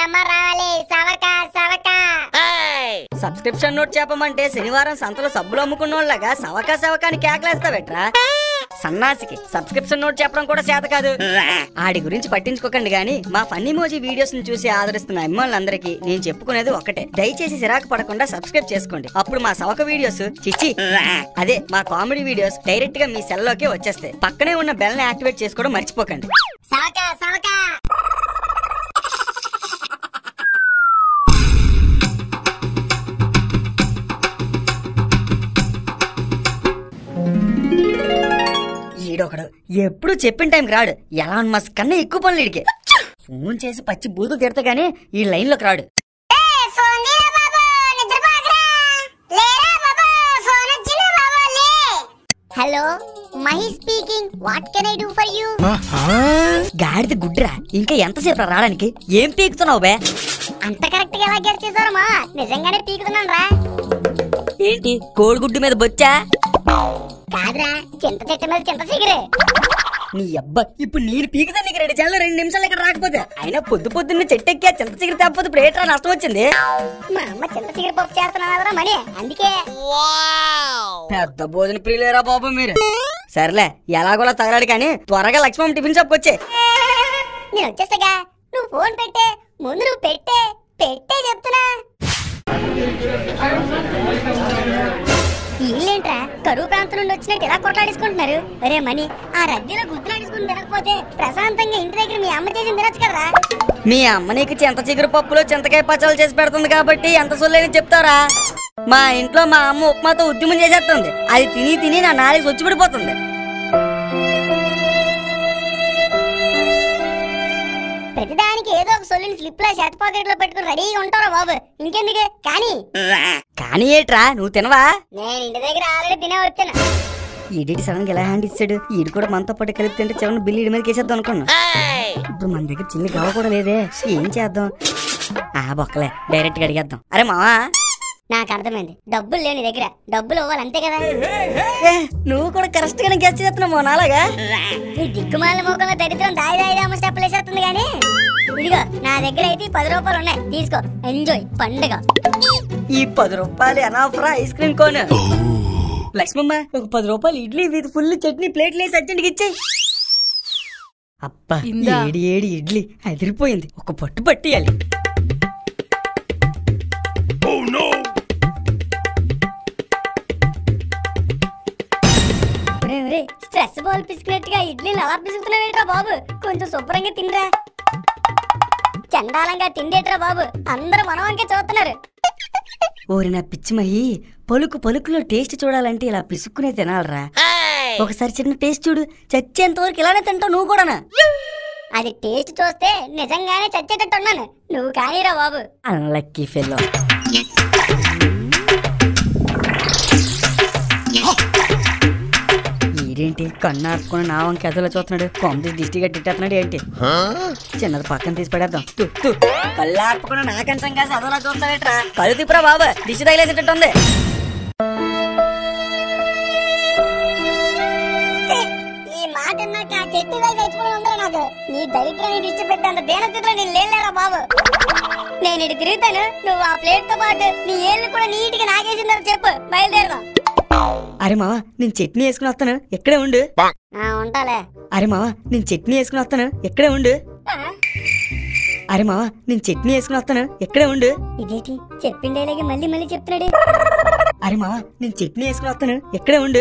రమ్మ రావాలి సవక సవక. సబ్స్క్రిప్షన్ నోట్ చెప్పమంటే శనివారం సంతలో సబ్బులు అమ్ముకున్నోళ్ళగా సవక సవక అని కేకలేస్తావెట్రా? సన్నాసికి సబ్స్క్రిప్షన్ నోట్ చెప్పడం కూడా చేత కాదు. ఆడి గురించి పట్టించుకోకండి గానీ మా ఫన్నీ మోజీ వీడియోస్ ని చూసి ఆదరిస్తున్న అమ్మాయిలందరికీ నేను చెప్పుకునేది ఒకటే, దయచేసి సిరాకు పడకుండా సబ్స్క్రైబ్ చేసుకోండి. అప్పుడు మా సవక వీడియోస్ చిచ్చి అదే మా కామెడీ వీడియోస్ డైరెక్ట్ గా మీ సెల్ లోకే వచ్చేస్తాయి. పక్కనే ఉన్న బెల్ ని యాక్టివేట్ చేసుకోవడం మర్చిపోకండి. సవక సవక. ఈడొకడు ఎప్పుడు చెప్పిన టైంకి రాడు. ఎలాన్ మస్క్ కన్నా ఎక్కువ పనులు ఇడికే. ఫోన్ చేసి పచ్చి బూతులు తిడతా గానీ ఈ లైన్ లోకి రాడు. Hello Mahi speaking. What can I do for you? గాడిద గుడ్రా, ఇంకా ఎంతసేపు రావడానికి? ఏం పీకుతున్నావు బే? అంత కరెక్ట్ గా ఎలా గెస్ చేశారమ్మా? నిజంగానే పీకుతున్నాను రా. ఏంటి కోడిగుడ్డు మీద బొచ్చా? కాదురా, చింత చెట్టు మీద చింత చిగురే. నీ అబ్బా, ఇప్పుడు నేను పీకుతా నీకు 2 నిమిషాలు ఇక్కడ రాకపోతే. అయినా పొద్దున్నే చెట్టు ఎక్కి చింత చిగురు తప్పదు. ఇప్పుడు ఏట్రా నష్టం వచ్చింది? మా అమ్మ చింత చిగురు పప్పు చేస్తున్నారా మణి, అందుకే. పెద్ద భోజన ప్రియులేరా బాబు మీరు. సర్లే ఎలాగోలా తగలాడు కానీ త్వరగా లక్ష్మమ్మ టిఫిన్ షాప్కి వచ్చే. నేను వచ్చేస్తాగా, నువ్వు ఫోన్ పెట్టే ముందు. నువ్వు పెట్టే చెప్తున్నా. ఇల్లేంట్రా కరువు ప్రాంతం నుండి వచ్చినట్టు ఎలా కొట్లాడేసుకుంటున్నారు? అరే మణి, ఆ రద్దీలో గుర్తులాడేసుకుని తినకపోతే ప్రశాంతంగా ఇంటి దగ్గర మీ అమ్మ చేసి తినొచ్చు కదరా. మీ అమ్మ నీకు చింత చిగురు పప్పులో చింతకాయ పచ్చళ్ళు చేసి పెడుతుంది కాబట్టి ఎంత సొల్లేని చెప్తారా? మా ఇంట్లో మా అమ్మ ఉప్మాతో ఉద్యమం చేసేస్తుంది. అది తిని నా నాలుగు వచ్చి పడిపోతుంది. ప్రతిదానికి ఏదో ఒక సొల్లిని స్లిప్ లా షర్ట్ పాకెట్ లో పెట్టుకుని రెడీగా ఉంటారా బాబు. ఇంకెందుకు కానీ ఏట్రా నువ్వు తినవా? నేను ఇంటి దగ్గర ఆల్రెడీ తినే వచ్చాను. ఈడి సడన్ గా ఎలా హ్యాండ్ ఇచ్చాడు? ఈడు కూడా మనతో పాటు కలిపి తింటే చివరి బిల్లు ఈడి మీద కేసేద్దాం అనుకున్నా. ఇప్పుడు మన దగ్గర చిల్లి గవ కూడా లేదే, ఏం చేద్దాం? బొక్కలే డైరెక్ట్ గా అడిగేద్దాం. అరే మావా, నాకు అర్థమైంది, డబ్బులు లేని దగ్గర డబ్బులు ఇవ్వాలి అంతే కదా. నువ్వు కూడా కరెక్ట్ గానే గెస్ట్ చేస్తున్నావు నాలాగా. ఈ దిక్కుమాల మొక్కల దరిద్రం దాయి స్టెప్పులు వేసేస్తుంది కానీ. ఇదిగో నా దగ్గర అయితే 10 రూపాయలు ఉన్నాయి, తీసుకో, ఎంజాయ్ పండుగ. ఈ 10 రూపాయలు ఎనాఫ్రా ఐస్ క్రీమ్ కోన్. లక్ష్మమ్మ, ఒక 10 రూపాయలు ఇడ్లీ విత్ ఫుల్ చట్నీ ప్లేట్లు వేసి అర్జెంట్కి ఇచ్చేయి. అబ్బా, ఏడి ఇడ్లీ అదిరిపోయింది. ఒక పట్టు పట్టియాలి. స్ట్రెస్ బాల్ పిసికినట్టుగా ఇడ్లీని అలా పిసుకుతున్నావేట్రా బాబు? కొంచెం శుభ్రంగా తినరా. చండాలంగా తిండేట్రా బాబు, అందరూ మనవంకే చూస్తున్నారు. ఓరి నా పిచ్చిమయ్యి, పలుకులో టేస్ట్ చూడాలంటే ఇలా పిసుక్కునే తినాలరా. ఒకసారి చిన్న టేస్ట్ చూడు, చచ్చేంత వరకు ఇలానే తింటావు నువ్వు కూడానా? అది టేస్ట్ చూస్తే నిజంగానే చచ్చేటట్టు ఉన్నాను. నువ్వు కానీరా బాబు. Unlucky fellow. ఏంటి కన్ను ఆపుకుని నా వంక ఎదలో చూస్తున్నాడు? కొంత దిష్టి గట్టిస్తున్నాడు ఏంటి? చిన్నది పక్కన తీసి పడేద్దాం. కళ్ళు ఆపుకుని నాకంచం కాసి అదోలా చూస్తాడేట్రా? కళ్ళు తిప్పురా బాబు, దిష్టి తగిలేసేటట్టుంది. ఈ మాట నాకు ఆ చెట్టు చచ్చిపోయి ఉందా? నాకు నీ దరిద్రాన్ని దిష్టి పెట్టేంత దేనస్థితిలో నేను లేలేరా బాబు. నేను ఇటు తిరుగుతాను, నువ్వు ఆ ప్లేట్ తో పాటు నీ ఏళ్ళు కూడా నీటిగా నాగేసిందని చెప్పు, బయలుదేరదాం. అరే మావా, నేను చట్నీ వేసుకుని వస్తాను, ఎక్కడే ఉండు. ఉంటాలే. అరే మావా, నేను చట్నీ వేసుకుని వస్తాను, ఎక్కడే ఉండు. అరే మావా, నేను చట్నీ వేసుకుని వస్తాను, ఎక్కడే ఉండు. ఇదేంటి చెప్పిండేలాగే మళ్ళీ చెప్తున్నాడు? అరే మావా, నేను చట్నీ వేసుకుని వస్తాను, ఎక్కడే ఉండు.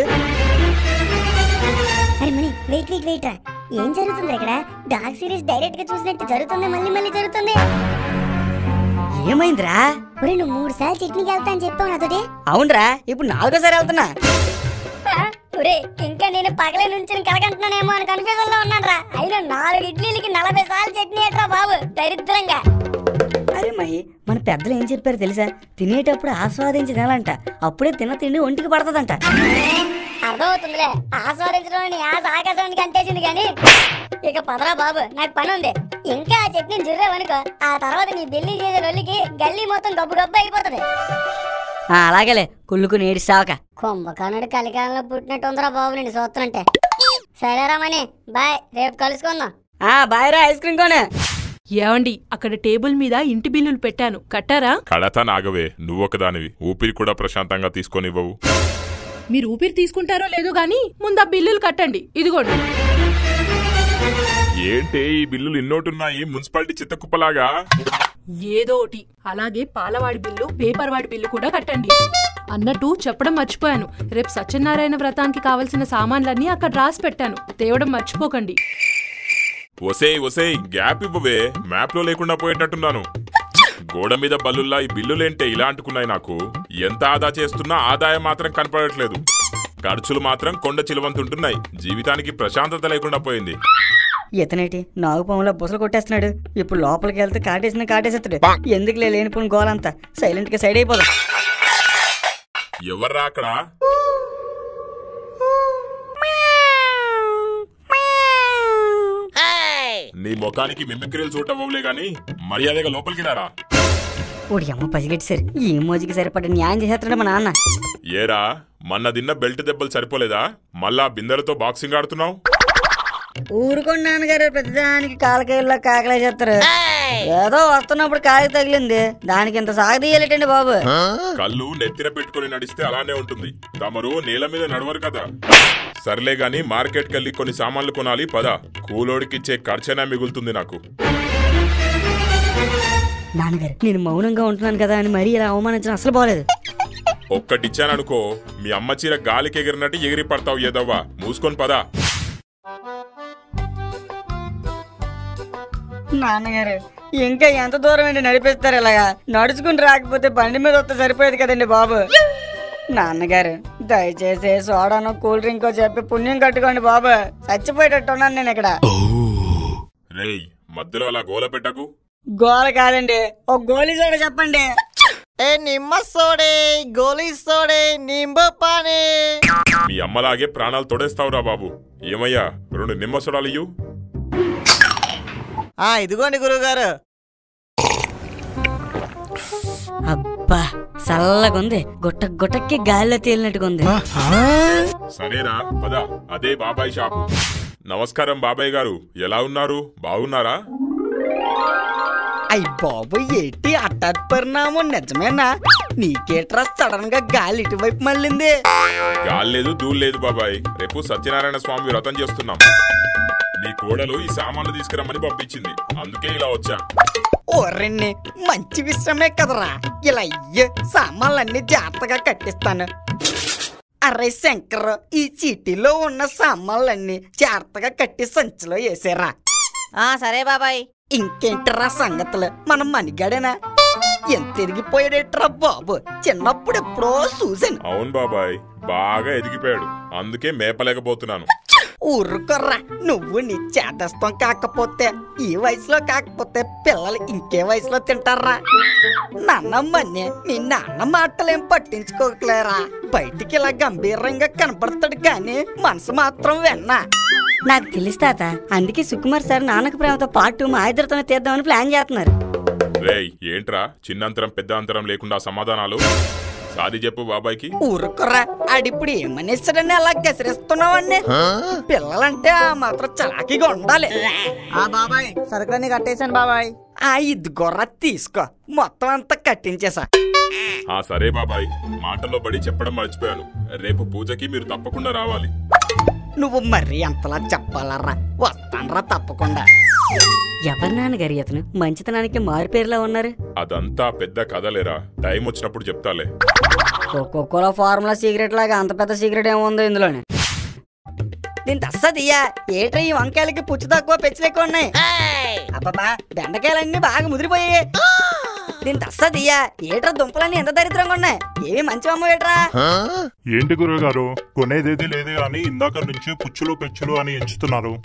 అరే మణి, వెయిట్ రా. ఏం జరుగుతుంది ఇక్కడ? డార్క్ సిరీస్ డైరెక్ట్ గా చూసినట్టు జరుగుతుంది, మళ్ళీ జరుగుతుంది. ఏమైందిరా? ఒరే, నువ్వు 3 సార్లు చట్నీకి వెళ్తా అని చెప్పావు నాతోటి. అవునరా, ఇప్పుడు 4వ సారి వెళ్తున్నా. ఒరే, ఇంకా నేను పగలే నుంచి కలగంటున్నానేమో అని కన్ఫ్యూజన్ లో ఉన్నాను రా. అయినా 4 ఇడ్లీలకి 40 సార్లు చట్నీ ఏట్రా బాబు, దరిద్రంగా. అరే మహి, మన పెద్దలు ఏం చెప్పారు తెలుసా? తినేటప్పుడు ఆస్వాదించి తినాలంట, అప్పుడే తిండి ఒంటికి పడతదంట. అర్థమవుతుందిలే, ఆస్వాదించడం ఆశ ఆకాశానికి అంటేసింది కానీ. ఇక పదరా బాబు, నాకు పని ఉంది. ఇంకా ఆ చట్నీని జుర్రేవనుకో, ఆ తర్వాత నీ బిల్లి చేసే రొల్లికి గల్లీ మొత్తం గబ్బు అయిపోతుంది. అలాగేలే, కుళ్ళుకుని ఏడిసాక. కుంభకర్ణుడు కలికాలంలో పుట్టినట్టు ఉందిరా బాబు నేను చూస్తుంటే. సరేరా మణి, బాయ్, రేపు కలుసుకుందాం. బాయ్ రా ఐస్ క్రీమ్ కోనే. ఏవండి, అక్కడ టేబుల్ మీద ఇంటి బిల్లులు పెట్టాను, కట్టారా? కడతా నాగవే, నువ్వొకదానివి ఊపిరి కూడా ప్రశాంతంగా తీసుకొనివ్వవు. మీరు ఊపిరి తీసుకుంటారో లేదో గాని ముందు ఆ బిల్లులు కట్టండి. ఇదిగోండి. ఏంటే ఈ బిల్లులు ఇన్నోటున్నాయి, మున్సిపాలిటీ చిత్తకుప్పలాగా? ఏదో ఒకటి. అలాగే పాలవాడి బిల్లు, పేపర్ వాడి బిల్లు కూడా కట్టండి. అన్నట్టు చెప్పడం మర్చిపోయాను, రేపు సత్యనారాయణ వ్రతానికి కావలసిన సామాన్లన్నీ అక్కడ రాసి పెట్టాను, తేవడం మర్చిపోకండి. ఒసేయ్ గ్యాప్ ఇవ్వవే, మ్యాప్ లో లేకుండా పోయేటట్టున్నాను. గోడ మీద బల్లుల్లా ఈ బిల్లులేంటే ఇలా అంటుకున్నాయి నాకు. ఎంత ఆదా చేస్తున్నా ఆదాయం మాత్రం కనపడట్లేదు. ఖర్చులు మాత్రం కొండ చిలువంతుంటున్నాయి. జీవితానికి ప్రశాంతత లేకుండా పోయింది. ఇతనేటి నాగుపాములో బుసలు కొట్టేస్తున్నాడు. ఇప్పుడు లోపలికి వెళ్తే కాటేసేస్తాడు. ఎందుకు లేనిపోయిన గోలంతా సైలెంట్ గా సైడ్ అయిపోదాం. ఎవర్రా అక్కడ? నీ ముఖానికి మిమిక్రీలు చూడటంలే గాని మర్యాదగా లోపలికి రారా. ఓడి అమ్మ పసిగట్టి సరి ఈ మోజుకి సరిపడ న్యాయం చేసేస్తున్నాడు మా నాన్న. ఏరా, మొన్న తిన్న బెల్ట్ దెబ్బలు సరిపోలేదా? మళ్ళా బిందెలతో బాక్సింగ్ ఆడుతున్నావు? ఊరుకోండి నాన్నగారు, ప్రతిదానికి కాలకాయల్లో కాకలే చేస్తారు. ఏదో వస్తున్నప్పుడు కాలికి తగిలింది, దానికి ఇంత సాగదీయాలటండి బాబు. కళ్ళు నెత్తిన పెట్టుకుని నడిస్తే అలానే ఉంటుంది. తమరు నేల మీద నడవరు కదా. సర్లే గాని మార్కెట్ కెళ్ళి కొన్ని సామాన్లు కొనాలి పద. కూలోడికిచ్చే ఖర్చైనా మిగులుతుంది నాకు. నాన్నగారు, నేను మౌనంగా ఉంటున్నాను కదా అని మరీ ఇలా అవమానించడం అసలు బాగలేదు. ఒక్కటిచ్చాననుకో మీ అమ్మ చీర గాలికి ఎగిరినట్టు ఎగిరి పడతావు. ఏదవ్వా, మూసుకొని పదా. నాన్నగారు, ఇంకా ఎంత దూరం అండి నడిపిస్తారు ఇలాగా? నడుచుకుని రాకపోతే బండి మీద వస్తే సరిపోయేది కదండి బాబు. నాన్నగారు, దయచేసి సోడానో కూల్ డ్రింకో చెప్పి పుణ్యం కట్టుకోండి బాబు. చచ్చిపోయేటట్టున్నాను నేను ఇక్కడ. రేయ్, మధ్యలో అలా గోల పెట్టకు. గోల కాదండి, ఒక గోలీ సోడా చెప్పండి. ఏ నిమ్మ సోడే, గోలీ సోడే, నింబు పానీ. మీ అమ్మలాగే ప్రాణాలు తొడేస్తావురా బాబు. ఏమయ్యా, 2 నిమ్మ సోడాలు ఇయ్యు. ఇదిగోండి గురువుగారు. అబ్బా, చల్లగుంది. గుట్టకి గాలిలో తేలినట్టుకుంది. సరేరా పద, అదే బాబాయ్ షాపు. నమస్కారం బాబాయ్ గారు, ఎలా ఉన్నారు? బాగున్నారా? అయ్య బాబు, ఏంటి హఠాత్ పరిణామం? నిజమేనా? నీకేట్రా సడన్ గా గాలి ఇటువైపు మళ్ళింది? గాలి లేదు, దూలు లేదు బాబాయ్. రేపు సత్యనారాయణ స్వామి వ్రతం చేస్తున్నాం. మీ కోడలు ఈ సామాన్లు తీసుకురమ్మని పంపించింది, అందుకే ఇలా వచ్చా. ఓరెన్ని మంచి విషయమే కదరా. ఇలా అయ్యే సామాన్లన్నీ జాగ్రత్తగా కట్టిస్తాను. అరే శంకర్, ఈ చీటీలో ఉన్న సామాన్లన్నీ జాగ్రత్తగా కట్టి సంచిలో వేసారా? సరే బాబాయ్. ఇంకేంటరా సంగతులు? మనం మనిగాడేనా? ఎంత ఎదిగిపోయాడేట్రా బాబు. చిన్నప్పుడు ఎప్పుడో చూసాను. అవును బాబాయ్, బాగా ఎదిగిపోయాడు, అందుకే మేపలేకపోతున్నాను. ఊరుకోర్రా, నువ్వు నీ చేదస్తం కాకపోతే ఈ వయసులో కాకపోతే పిల్లలు ఇంకే వయసులో తింటారా? నాన్నమ్మని మీ నాన్న మాటలేం పట్టించుకోకలేరా. బయటికి ఇలా గంభీరంగా కనపడతాడు కానీ మనసు మాత్రం వెన్నా. నాకు తెలుసు తాత, అందుకే సుకుమార్ సార్ నాన్నకు ప్రేమతో పాటు మా ఇద్దరితోనే తీద్దామని ప్లాన్ చేస్తున్నారు. రేయ్, ఏంట్రా చిన్నంతరం పెద్ద అంతరం లేకుండా సమాధానాలు? సాది చెప్పు బాబాయ్కి. ఊరుకోర్రా, ఆడిప్పుడు ఏమనేసాడని అలా గసిరిస్తున్నావన్నీ? పిల్లలంటే ఆ మాత్రం చలాకీగా ఉండాలి. బాబాయ్, సరుకులన్నీ కట్టేశాను బాబాయ్. ఇదిగోర్రా తీసుకో, మొత్తం అంతా కట్టించేసా. సరే బాబాయ్, మాటల్లో పడి చెప్పడం మర్చిపోయాను. రేపు పూజకి మీరు తప్పకుండా రావాలి. నువ్వు మరీ అంతలా చెప్పాలరా? వస్తానరా తప్పకుండా. ఎవరి నాన్నగారి అతను మంచితనానికి మారుపేరులా ఉన్నారు? అదంతా పెద్ద కథలేరా, టైం వచ్చినప్పుడు చెప్తాలే. కోకోకోలా ఫార్ములా సీక్రెట్ లాగా అంత పెద్ద సీక్రెట్ ఏముందో ఇందులోనే. దీని తస్సదియ్యా, ఏట్రా ఈ వంకాయలకి పుచ్చు తక్కువ పెచ్చులు ఎక్కువ ఉన్నాయి. అబ్బా, బెండకాయలన్నీ బాగా ముదిరిపోయాయి. దీని తస్సదియ్యా, ఏట్రా దుంపలన్నీ ఎంత దరిద్రంగా ఉన్నాయి. ఏమి మంచి అమ్మ ఏట్రా? ఏంటి గురువుగారు, కొనేదేది లేదే అని ఇందాక నుంచి పుచ్చులు పెచ్చులు అని ఎంచుతున్నారు.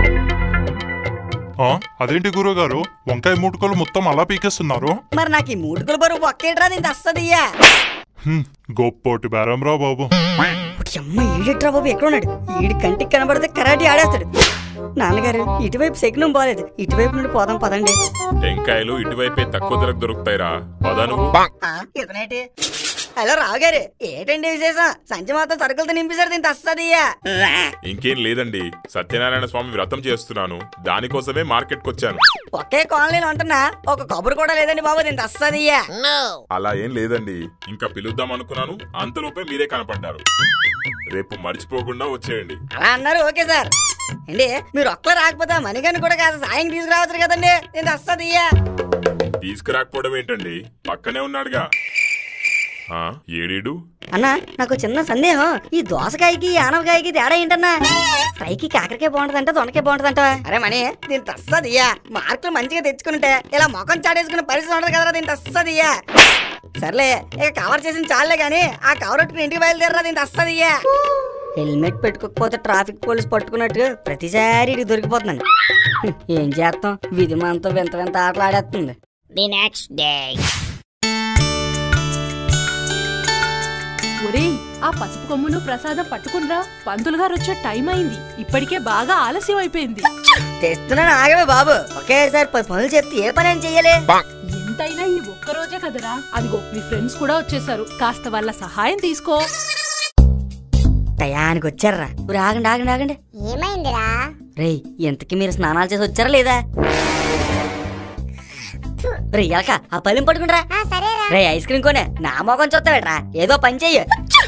అదేంటి గురువుగారు, వంకాయ మూటుకలు మొత్తం అలా పీకేస్తున్నారు? మరి నాకు ఈ మూటుకల బరువు ఒక్కేట్రా? దీని తస్సదియ్యా. గొప్పోటి బేరం రా బాబు. అమ్మ, ఈడెట్రా బాబు ఎక్కడున్నాడు? ఈడి కంటికి కనబడితే కరాటీ ఆడేస్తాడు. నాన్నగారు, ఇటువైపు శకునం బాలేదు, ఇటువైపు నుండి పోదాం పదండి. టెంకాయలు ఇటువైపే తక్కువ ధరకు దొరుకుతాయిరా, పద నువ్వు. ఇతనేటి హలో రావు గారు, ఏంటండి విశేషం? సంచి మొత్తం సరుకులతో నింపేశారు, దీంతో వస్తుందియ్యా. ఇంకేం లేదండి, సత్యనారాయణ స్వామి వ్రతం చేస్తున్నాను, దానికోసమే మార్కెట్ కొచ్చాను. ఒకే కాలనీలో ఉంటున్నా ఒక కబురు కూడా లేదండి బాబు, దీంతో వస్తుందియ్యా. అలా ఏం లేదండి, ఇంకా పిలుద్దాం అనుకున్నాను, అంతలోపే మీరే కనపడ్డారు. రేపు మర్చిపోకుండా వచ్చేయండి. అలా అన్నారు, ఓకే సార్. అండి మీరు ఒక్కరు రాకపోతే మణిగారిని కూడా కాస్త సాయం తీసుకురావచ్చు కదండి, దీంతో వస్తుందియ్యా. తీసుకురాకపోవడం ఏంటండి, పక్కనే ఉన్నాడుగా. ఏడీడు అన్నా నాకు చిన్న సందేహం, ఈ దోసకాయకి ఆనవకాయకి తేడా ఏంటన్నా? ఫ్రైకి కాకరకాయ బాగుంటదంట, దొండకాయ బాగుంటదంట. అరే మణి, దీని తస్సదియ్యా. మార్కులు మంచిగా తెచ్చుకుంటే ఇలా ముఖం చాటేసుకునే పరిస్థితి ఉండదు కదరా, దీని తస్సదియ్యా. సర్లే ఇక కవర్ చేసిన చాలే గాని ఆ కవర్ పెట్టుకుని ఇంటికి బయలుదేరరా, దీని తస్సదియ్యా. హెల్మెట్ పెట్టుకోకపోతే ట్రాఫిక్ పోలీస్ పట్టుకున్నట్టు ప్రతిసారి ఇది దొరికిపోతుందండి. ఏం చేస్తాం, విధి మనతో వింత వింత ఆటలు ఆడేస్తుంది. The next day. ఒరేయ్, ఆ పసుపు కొమ్ములు ప్రసాదం పట్టుకునిరా, పంతులు గారు వచ్చే టైం అయింది. ఇప్పటికే బాగా ఆలస్యం అయిపోయింది. తెస్తున్నాను, ఆగవే బాబు. ఒకేసారి 10 పనులు చెప్తే ఏ పని ఏం చెయ్యాలి? ఎంతైనా ఈ ఒక్కరోజే కదరా. అదిగో మీ ఫ్రెండ్స్ కూడా వచ్చేసారు, కాస్త వాళ్ళ సహాయం తీసుకో. టయానికి వచ్చారా? ఆగండి ఆగండి ఆగండి. ఏమైందిరా? రేయ్, ఎంతకి మీరు స్నానాలు చేసి వచ్చారా లేదా? రే ఎలక, ఆ పళ్ళెం పట్టుకుంటారా. సరేరా. రే ఐస్ క్రీమ్ కొనే, నా మొఖం చూస్తావేట్రా, ఏదో పని చెయ్యి.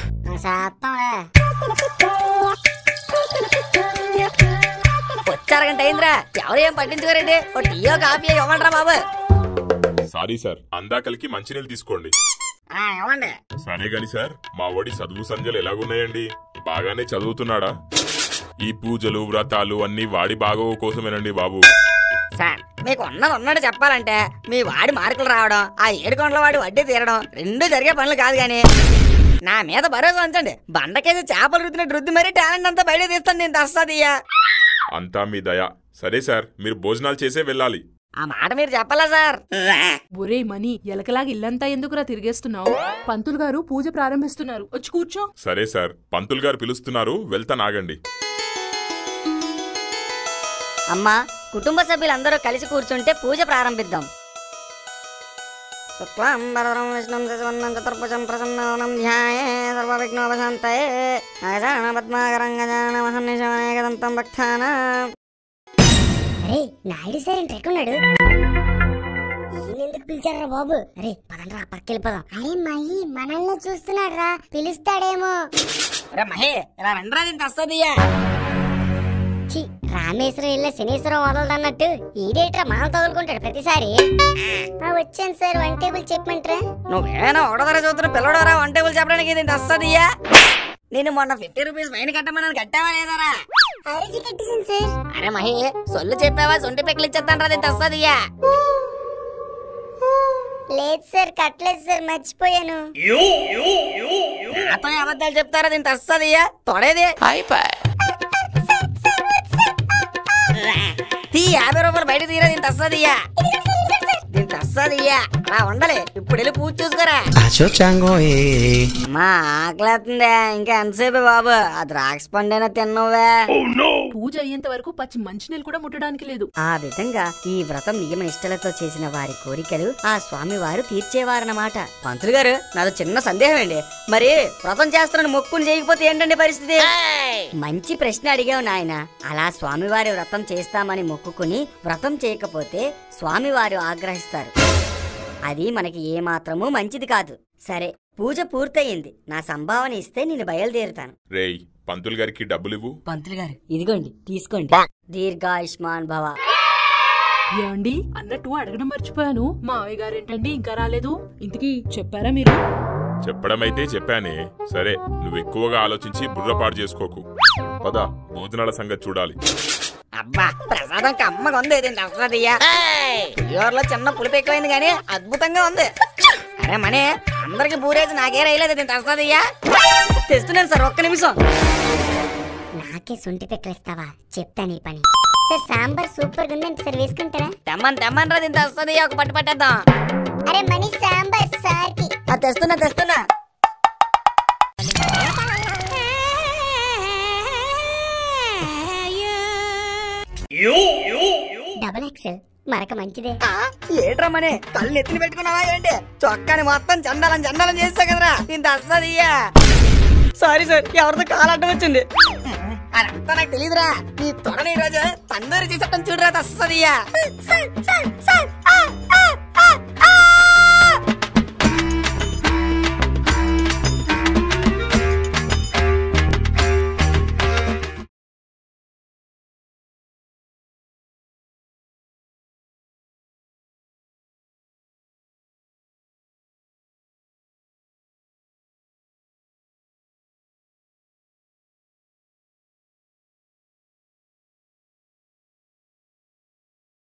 వచ్చారగంట అయిందిరా, ఎవరు ఏం పట్టించుకోరండి. ఓ టీయో కాఫీ ఇవ్వండిరా బాబు. సారీ సార్, అందాకలికి మంచినీళ్ళు తీసుకోండి. ఇవ్వండి. సరే గాని సార్, మా వాడి చదువు సంధ్యలు ఎలాగున్నాయండి? బాగానే చదువుతున్నాడా? ఈ పూజలు వ్రతాలు అన్ని వాడి బాగోవు కోసమేనండి బాబు. సార్ మీకు ఉన్నది చెప్పాలంటే మీ వాడి మార్కులు రావడం, ఆ 7 గంటల వాడి వడ్డీ తీరడం రెండూ జరిగే పనులు కాదు గాని నా మీద భరోసా ఉంచండి. బండకేసి చేపలు రుద్దినట్టు రుద్ది మరీ టాలెంట్ అంతా బయట తీస్తాను, నేను తస్తాదియ్యా. అంతా మీ దయ. సరే సార్, మీరు భోజనాలు చేసే వెళ్ళాలి. ఆ మాట మీరు చెప్పాలా సార్? ఒరే మనీ, ఎలకలాగా ఇల్లంతా ఎందుకురా తిరిగేస్తున్నావు? పంతులు గారు పూజ ప్రారంభిస్తున్నారు, వచ్చి కూర్చో. సరే సార్, పంతులు గారు పిలుస్తున్నారు, వెళ్తానాగండి. అమ్మా, కుటుంబ సభ్యులందరూ కలిసి కూర్చుంటే పూజ ప్రారంభిద్దాం. శుక్లాంబరధరం విష్ణుం శశివర్ణం చతుర్భుజం ప్రసన్నవదనం ధ్యాయే సర్వవిఘ్నోపశాంతయే నాగజానన పద్మాకరం గజానన మహర్నిశం అనేకదంతం భక్తానాం. అరే నాయుడు సార్ ఏంటి ఎట్టున్నాడు? ఎందుకు పిలిచారా బాబు? అరే పదండ్రా, పక్కెళ్ళిపోదాం. అరే మహి మనల్ని చూస్తున్నాడు రా, పిలుస్తాడేమో. రే మహి, ఇలా రండ్రా, దీని తస్తాదియ్యా. రామేశ్వరం ఇళ్ళ శనీశ్వరం వదలదన్నట్టు ఈడేట్రా మనం తగులుకుంటాడు ప్రతిసారి. వచ్చాను సార్, 1 టేబుల్ చెప్పమంటారా? నువ్వేనా ఒకటోసారి చూస్తున్న పిల్లడోరా 1 టేబుల్ చెప్పడానికి, దీని తస్తాదియ్యా. నేను మొన్న 50 రూపీస్ ఫైన్ కట్టమని కట్టావా లేదారా? అరచి కట్టేసాను సార్. అరే మహి, సొల్లు చెప్పావా? సొంటి పెక్కలు ఇచ్చేస్తాను రా, దీని తస్తాదియ్యా. లేదు సార్, కట్టలేదు సార్, మర్చిపోయాను. నాతో అబద్ధాలు చెప్తారా, దీని తస్తాదియ్యా. తొడేది 50 రూపాయలు బయట తీరా, దీని తస్తాదియ్యా. దీని తస్తాదియ్యా. అలా ఉండాలి, ఇప్పుడు వెళ్ళి పూజ చూసుకోరా. అమ్మా ఆకలేస్తుందే, ఇంకా ఎంతసేపే బాబు? ఆ ద్రాక్ష పండైనా తిన్నవే. పూజ అయ్యేంత వరకు పచ్చి మంచినీళ్ళు కూడా ముట్టడానికి లేదు. ఆ విధంగా ఈ వ్రతం నియమ నిష్టలతో చేసిన వారి కోరికలు ఆ స్వామి వారు తీర్చేవారన్నమాట. పంతులు గారు, నాది చిన్న సందేహం అండి. మరి వ్రతం చేస్తానని మొక్కుని చేయకపోతే ఏంటండి పరిస్థితి? మంచి ప్రశ్న అడిగావు నాయన. అలా స్వామివారి వ్రతం చేస్తామని మొక్కుకుని వ్రతం చేయకపోతే స్వామివారు ఆగ్రహిస్తారు. అది మనకి ఏమాత్రమూ మంచిది కాదు. సరే, పూజ పూర్తయింది. నా సంభావన ఇస్తే నేను బయలుదేరుతాను. రేయ్, పంతులు గారికి డబ్బులివ్వు. పంతులు గారు, ఇదిగోండి తీసుకోండి. దీర్ఘాయుష్మాన్ భవ. ఏమండి, అన్నట్టు అడగడం మర్చిపోయాను, మా మావయ్య గారేంటండి ఇంకా రాలేదు? ఇంతకీ చెప్పారా మీరు? చెప్పడమైతే చెప్పానే. సరే, నువ్వు ఎక్కువగా ఆలోచించి బుర్రపాటు చేసుకోకు. పద, భోజనాల సంగతి చూడాలి. అబ్బా, ప్రసాదం కమ్మగా ఉంది, దీని తస్తాదియ్యా. పులిహోరలో చిన్న పులుపు ఎక్కువైంది కానీ అద్భుతంగా ఉంది. అరే మనే, అందరికి బూరేసి నాకే రైలేదు, దీని తస్తాదియ్యా. తెస్తున్నాను సార్, ఒక్క నిమిషం. నాకే సొంటి పెక్కలిస్తావా? చెప్తాను ఈ పని. సార్ సాంబార్ సూపర్ గా ఉందండి సార్, వేసుకుంటారా? తెమ్మని రా, దీని తస్తాదియ్యా. ఒక పట్టు పట్టేద్దాం. అరే మనీ, సాంబార్ సార్ కి. తెస్తున్నా. డబుల్ ఎక్సెల్ మరక మంచిదే. ఏట్రమ్మని కళ్ళు ఎత్తిని పెట్టుకున్నావా ఏంటి? చొక్కాని మొత్తం చండాలం చేస్తా కదరా, ఇంత వస్తుందియ్యా. సారీ సార్, ఎవరితో కాలు అడ్డం వచ్చింది. అదంతా నాకు తెలీదురా. నీ తొడని ఈరోజు తందూరి చేసేటం చూడరా, వస్తుందియ్యా.